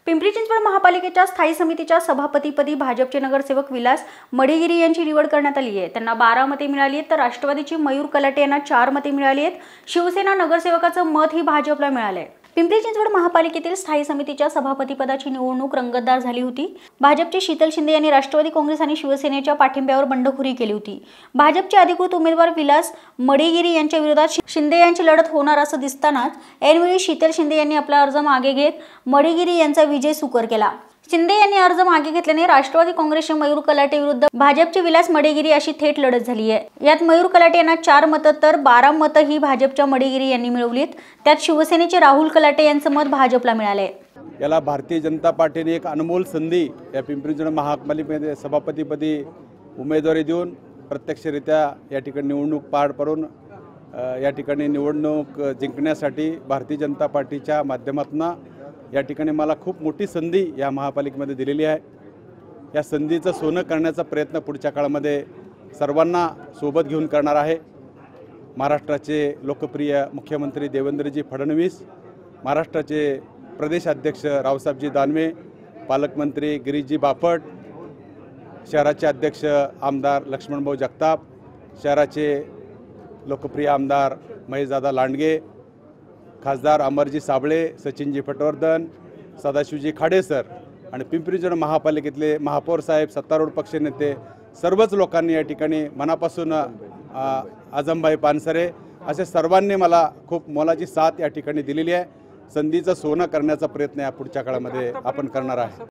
पिंपरी चिंचवड महापालिकेच्या स्थायी समितीच्या सभापतीपदी भाजपचे नगरसेवक विलास मडेगिरी यांची निवड करण्यात आली आहे। त्यांना 12 मते मिळाली आहेत, तर राष्ट्रवादीची मयूर कलाटे यांना 4 मते मिळाली आहेत। शिवसेना नगरसेवकाचं मत ही भाजपला मिळाले। पिंपरी चिंचवड महापालिकेतील स्थायी समितीच्या सभापतीपदाची निवडणूक रंगतदार झाली होती। भाजपचे शीतल शिंदे यांनी राष्ट्रवादी काँग्रेस आणि शिवसेनेच्या पाठिंब्यावर बंडखोरी केली होती। भाजपचे अधिकृत उमेदवार विलास मडेगिरी यांच्या विरोधात शिंदे यांची लढत होणार असं दिसतानाच ऐनवेळी शीतल शिंदे यांनी आपला अर्ज मागे घेत मडेगिरी यांचा विजय सुकर केला। शिंदे यांनी अर्ज मागे घेतल्याने राष्ट्रवादी काँग्रेसचे मयूर कलाटे विरुद्ध भाजपचे विलास मडेगिरी अशी थेट लढत झाली आहे। यात मयूर कलाटे यांना 4 मतं तर 12 मतं ही भाजपच्या मडेगिरी यांनी मिळवलीत। त्यात शिवसेनेचे राहुल कलाटे यांचं मत भाजपला मिळाले। याला भारतीय जनता पार्टीने एक अनमोल संधी या पिंपरी चिंचवड महापालिकेमध्ये सभापतीपदी उमेदवारी देऊन प्रत्यक्षरित्या या ठिकाणी निवडणूक पार पडून या ठिकाणी निवडणूक जिंकण्यासाठी भारतीय जनता पार्टीच्या माध्यमातून या ठिकाणी मला खूप मोठी संधी या महापालिकेमध्ये दिलेली आहे। या संधीचं सोनं करण्याचा प्रयत्न पुढच्या काळामध्ये सर्वांना सोबत घेऊन करणार आहे। महाराष्ट्राचे लोकप्रिय मुख्यमंत्री देवेंद्रजी फडणवीस, महाराष्ट्राचे प्रदेश अध्यक्ष रावसाहेबजी दानवे, पालकमंत्री गिरीशजी बापट, शहराचे अध्यक्ष आमदार लक्ष्मणभाऊ जगताप, शहराचे लोकप्रिय आमदार महेशदादा लांडगे, खासदार अमरजी साबळे, सचिनजी पटवर्धन, सदाशिवजी खाडेसर आणि पिंपरी चिंचवड महापालिकेतले महापौर साहेब, सत्तारूढ पक्ष नेते सर्वच लोकांनी या ठिकाणी मनापासून आजमभाई पानसरे असे सर्वांनी मला खूप मोलाची साथ या ठिकाणी दिलेली आहे। संधीचं सोनं करण्याचा प्रयत्न या पुढच्या काळामध्ये आपण करणार आहे।